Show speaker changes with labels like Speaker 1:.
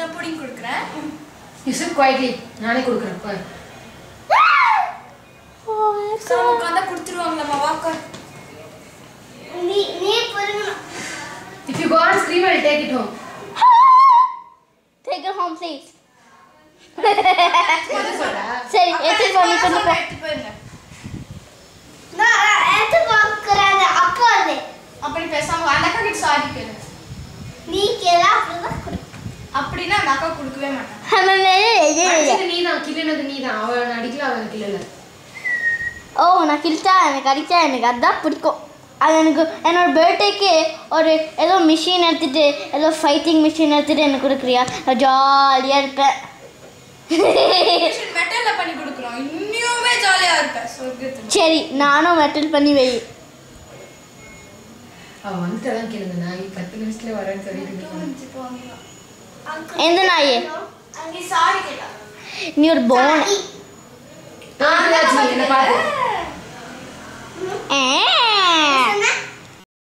Speaker 1: Pudding குடுக்குறேன்.
Speaker 2: You sit quietly. நானே குடுக்குறேன். பாரு.
Speaker 1: சமக்கு அந்த குடுத்துருவாங்களாமா வாக்க. நீ பொறுங்க.
Speaker 2: If you go and scream, I'll take it home.
Speaker 3: Take it home, please. சரி எடுத்து போங்க.
Speaker 1: நான் எடுத்து போக்குறேன் அப்பா வந்து. அப்படி பேசாம அந்த அக்கா கிட்ட சாரி கேளு. நீ கேளா அப்படிதான் குடு. அப்படினா அந்த அக்கா கொடுக்கவே மாட்டாங்க.
Speaker 2: அடிச்சது நீதான், கிள்ளினது நீதான். அவன் அடிக்கல, அவன் கிள்ளல.
Speaker 3: ஓ நான் கிழிச்சா எனக்கு அடிச்சா எனக்கு அதான் பிடிக்கும். அது எனக்கு என்னோட பர்த்டேக்கு ஒரு ஏதோ மிஷின் எடுத்துட்டு ஏதோ ஃபைட்டிங் மிஷின் எடுத்துட்டு எனக்கு கொடுக்குறியா? நான் ஜாலியாக இருப்பேன்.
Speaker 1: மெட்டல்ல பண்ணி கொடுக்குறோம். இன்னுமே ஜாலியா இருப்பேன். சொர்க்கத்துல. சரி
Speaker 3: நானும் மெட்டல் பண்ணி வை.
Speaker 2: அவன் வந்துட்டதான் கேளுங்க. நான் 10 நிமிஷத்துல வரேன்னு சொல்லிட்டு
Speaker 3: எந்த நாயே?
Speaker 1: அங்கே சாரி கேட்டா.
Speaker 3: நீ ஒரு போன்.